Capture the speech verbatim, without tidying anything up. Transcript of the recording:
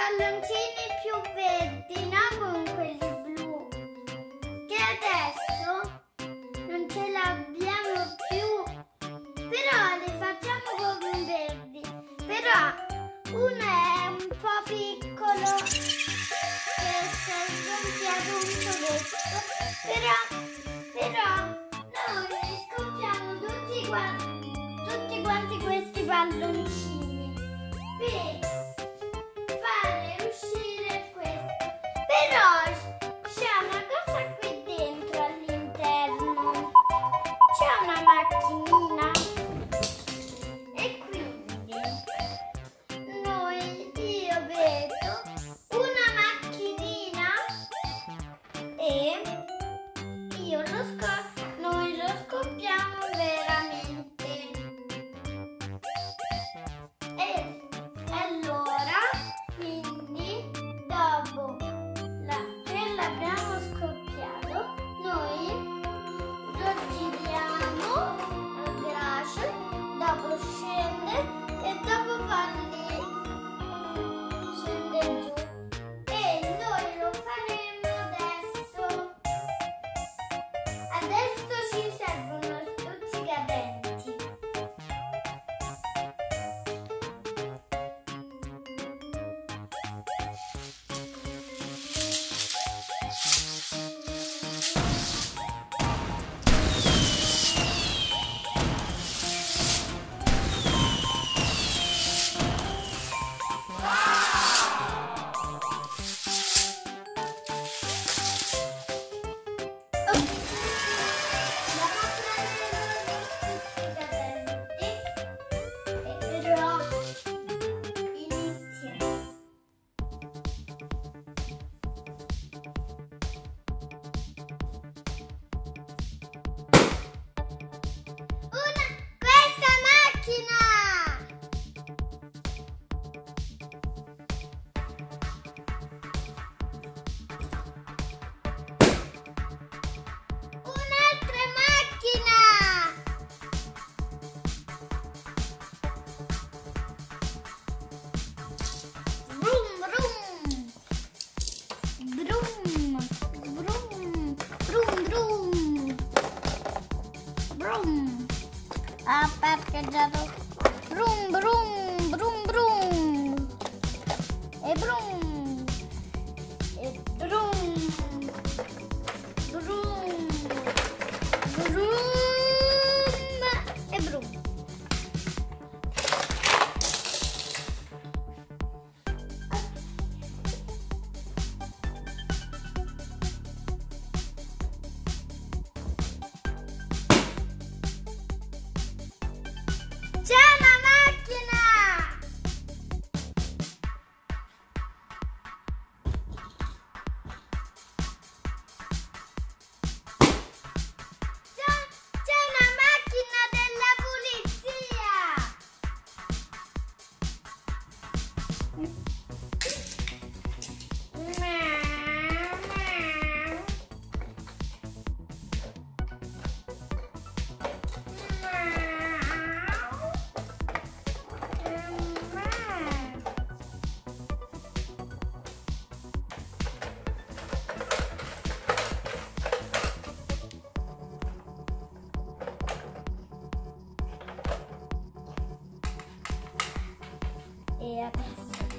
palloncini più verdi, no? Con quelli blu, che adesso non ce l'abbiamo più, però le facciamo con verdi. Però uno è un po' piccolo, che serve un piatto questo, però, però noi scoppiamo tutti quanti, tutti quanti questi palloncini per fare uscire questo. Però c'è una cosa qui dentro all'interno, c'è una macchinina e quindi noi, io vedo una macchinina e io lo scopro, noi lo scoppiamo veramente. E allora, quindi, dopo la, che l'abbiamo scoppiato, noi lo giriamo al ghiaccio, dopo scende e dopo va lì, scende giù. E noi lo faremo adesso. Adesso ci servono stuzzicadenti. Ha parcheggiato. Brum brum brum brum e brum e brum brum brum e brum. C'è una macchina! C'è, c'è una macchina della pulizia! E adesso